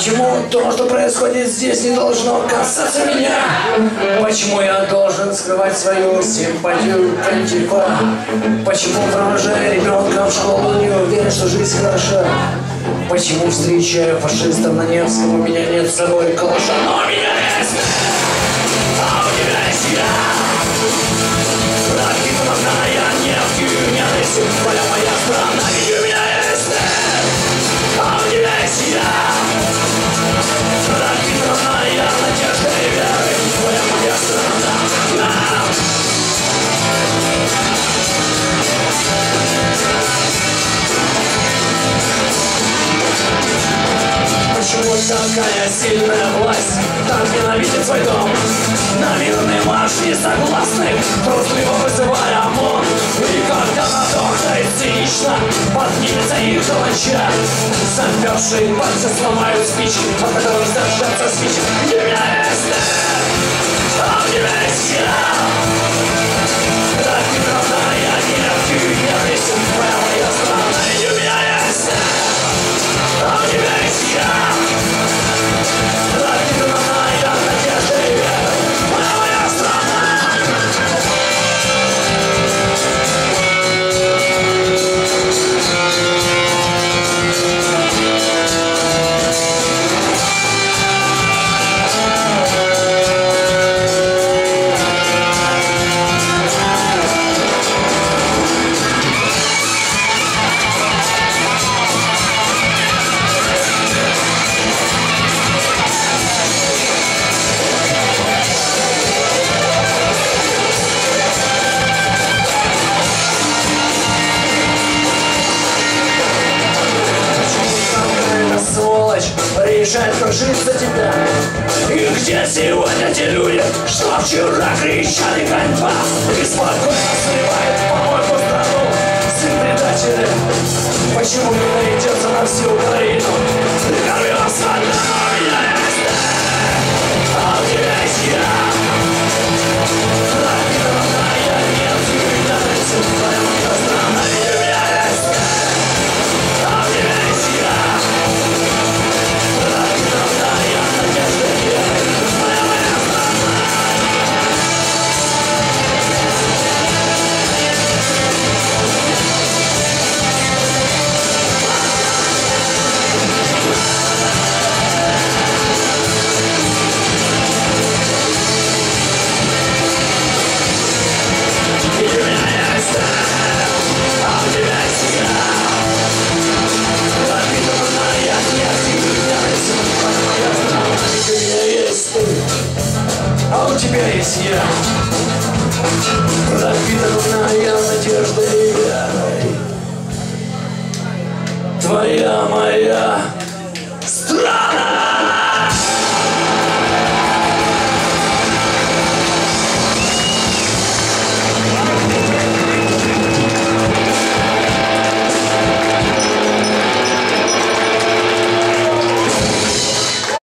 Почему то, что происходит здесь, не должно касаться меня? Почему я должен скрывать свою симпатию к антифа? Почему, провожая ребенка в школу, не уверен, что жизнь хороша? Почему, встречая фашистов на Невском, у меня нет с собой калаша? Но у меня есть, а у тебя есть я. Пропитанная нефтью ненавистью, твоя моя страна, ведь у меня есть ты, а у тебя есть я. Пропитанная надеждой и верой, твоя моя страна. Почему такая сильная власть так ненавидит свой дом? На мирный марш несогласных трусливо вызывая ОМОН. И когда надохнет цинично поднимется их каланча, замерзшие пальцы сломают спички, от которых зажжется спички. Где меня есть ты, а у тебя есть я. Пропитанная нефтью и ненавистью, твоя моя страна. Ведь у меня есть ты, а у тебя есть я. Пропитанная надеждой и верой, твоя моя страна. Решает кружить за тебя. И где сегодня те люди, что вчера кричали ганьба? И спокойно сливает помойку страну сын предателя. Почему не найдется на всю Украину? Ты корвился одна, у меня есть ты, а у тебя есть я. Пропитанная нефтью и ненавистью, твоя моя страна. Ведь у меня есть ты, а у тебя есть я. А у тебя есть я, пропитанная надеждой и верой, твоя моя страна.